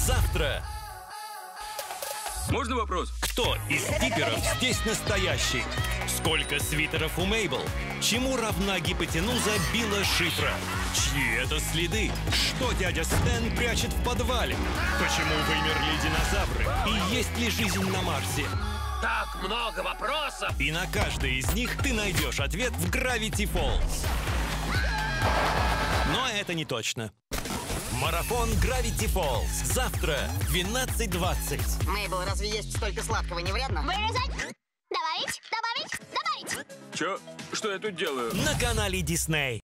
завтра. Можно вопрос? Кто из диперов здесь настоящий? Сколько свитеров у Мейбл? Чему равна гипотенуза Билла Шифра? Чьи это следы? Что дядя Стэн прячет в подвале? Почему вымерли динозавры? И есть ли жизнь на Марсе? Так много вопросов! И на каждый из них ты найдешь ответ в Gravity Falls. Но это не точно. Марафон Gravity Falls. Завтра в 12:20. Мейбл, разве есть столько сладкого не вредно? Вырезать! Добавить! Добавить! Добавить! Чё? Что я тут делаю? На канале Disney.